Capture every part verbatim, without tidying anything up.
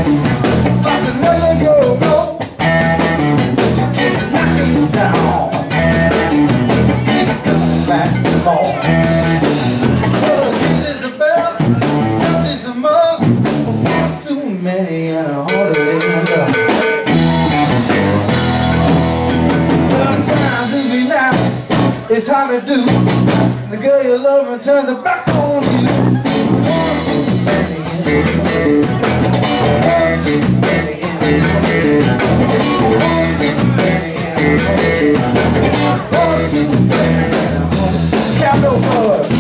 If I should let you go, go, it's knocking you down. Ain't coming back home. Well, the kisses are best, touches are must. One's too many and a hundred ain't enough. Well, I'm trying to be nice, it's hard to do. The girl you love and turns her back on you. One's too many. One's too many. One's too many. One's too many. Count those words.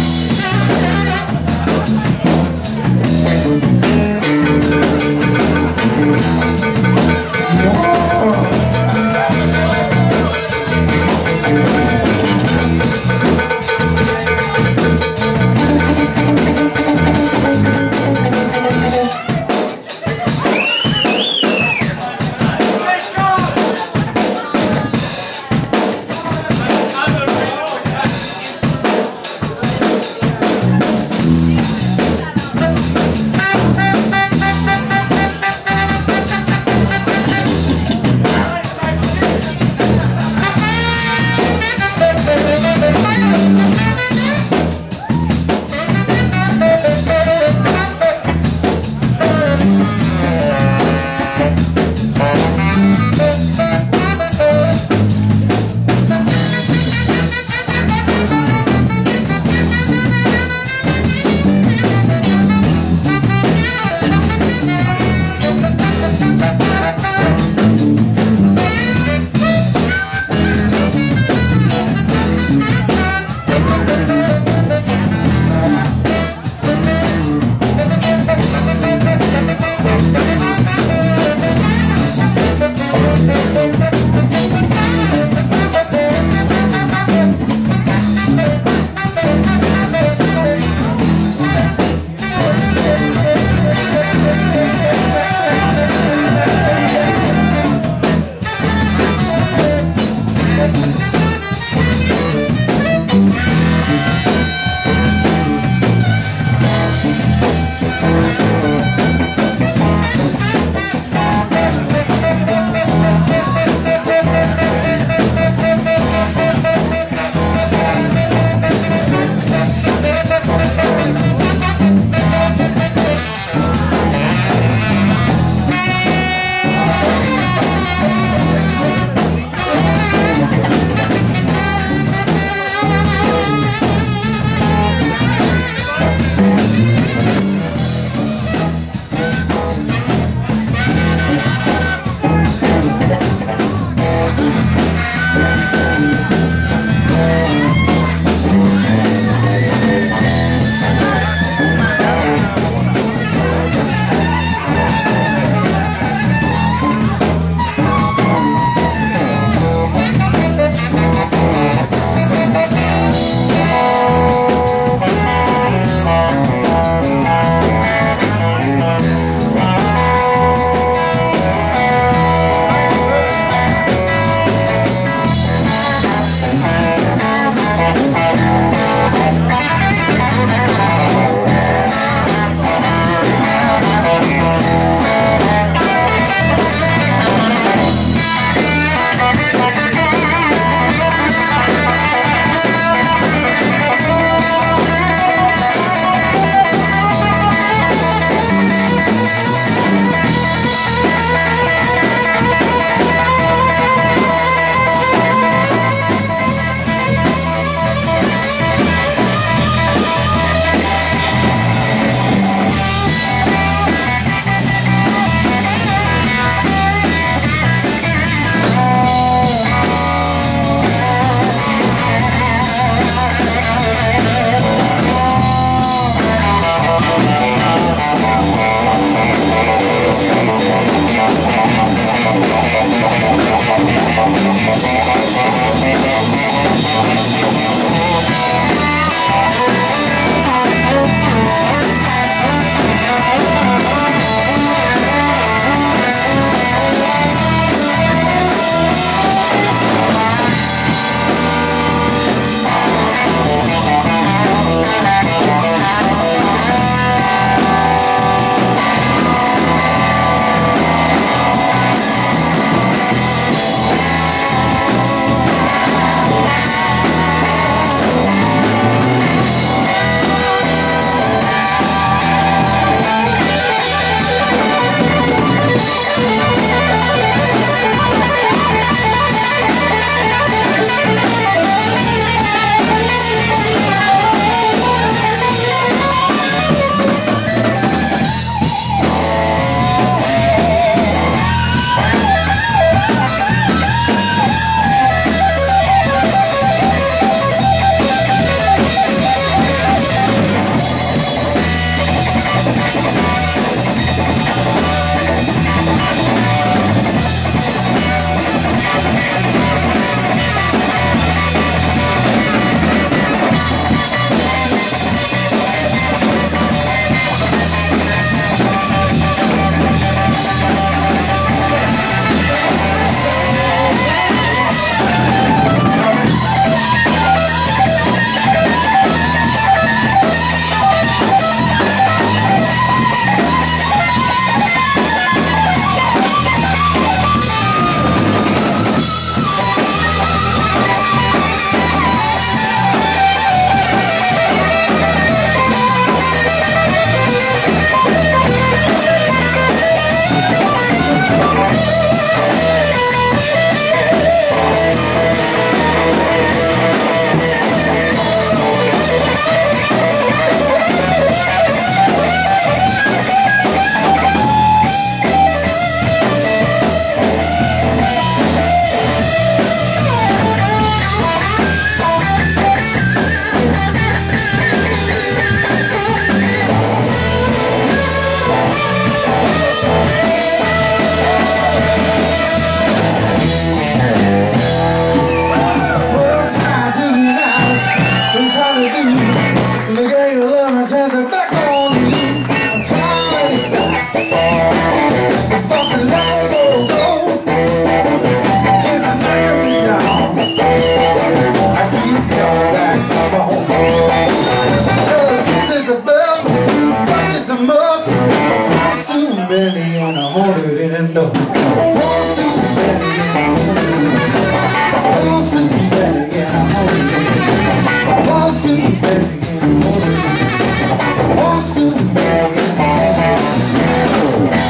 belly and I hold it in and no. Oh, super belly and I hold it in. Oh, super belly and I hold it in. Oh, super belly and I hold it in. Oh, super belly and I hold it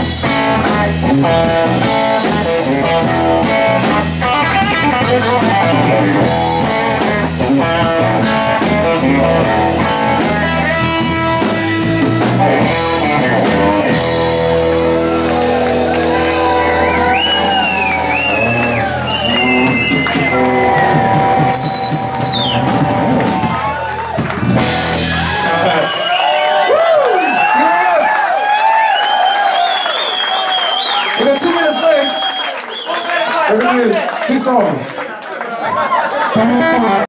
We got two minutes left. We're gonna do two songs.